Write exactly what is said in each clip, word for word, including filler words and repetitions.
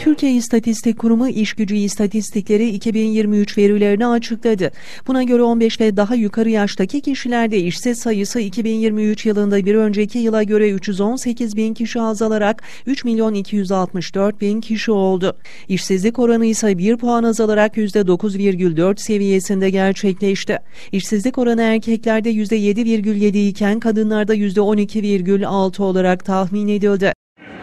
Türkiye İstatistik Kurumu İşgücü İstatistikleri iki bin yirmi üç verilerini açıkladı. Buna göre on beş ve daha yukarı yaştaki kişilerde işsiz sayısı iki bin yirmi üç yılında bir önceki yıla göre üç yüz on sekiz bin kişi azalarak üç milyon iki yüz altmış dört bin kişi oldu. İşsizlik oranı ise bir puan azalarak yüzde dokuz virgül dört seviyesinde gerçekleşti. İşsizlik oranı erkeklerde yüzde yedi virgül yedi iken kadınlarda yüzde on iki virgül altı olarak tahmin edildi.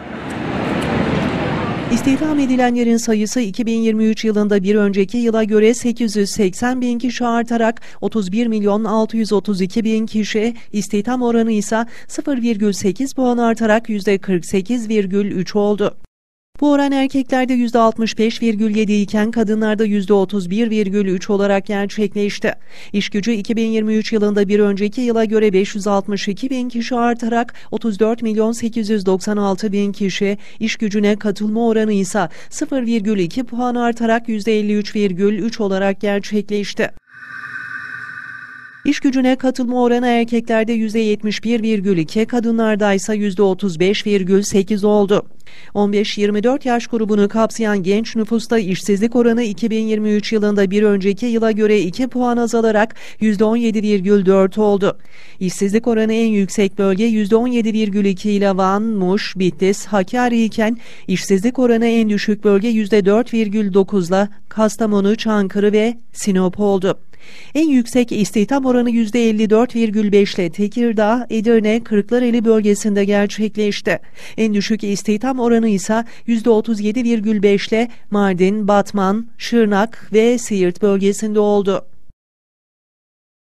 İstihdam edilenlerin sayısı iki bin yirmi üç yılında bir önceki yıla göre sekiz yüz seksen bin kişi artarak otuz bir milyon altı yüz otuz iki bin kişi, istihdam oranı ise sıfır virgül sekiz puan artarak yüzde kırk sekiz virgül üç oldu. Bu oran erkeklerde yüzde altmış beş virgül yedi iken kadınlarda yüzde otuz bir virgül üç olarak gerçekleşti. İşgücü iki bin yirmi üç yılında bir önceki yıla göre beş yüz altmış iki bin kişi artarak otuz dört milyon sekiz yüz doksan altı bin kişi, işgücüne katılma oranı ise sıfır virgül iki puan artarak yüzde elli üç virgül üç olarak gerçekleşti. İşgücüne katılma oranı erkeklerde yüzde yetmiş bir virgül iki, kadınlarda ise yüzde otuz beş virgül sekiz oldu. on beş yirmi dört yaş grubunu kapsayan genç nüfusta işsizlik oranı iki bin yirmi üç yılında bir önceki yıla göre iki puan azalarak yüzde on yedi virgül dört oldu. İşsizlik oranı en yüksek bölge yüzde on yedi virgül iki ile Van, Muş, Bitlis, Hakkari iken işsizlik oranı en düşük bölge yüzde dört virgül dokuz ile Kastamonu, Çankırı ve Sinop oldu. En yüksek istihdam oranı yüzde elli dört virgül beş ile Tekirdağ, Edirne, Kırklareli bölgesinde gerçekleşti. En düşük istihdam oranı ise yüzde otuz yedi virgül beş ile Mardin, Batman, Şırnak ve Siirt bölgesinde oldu.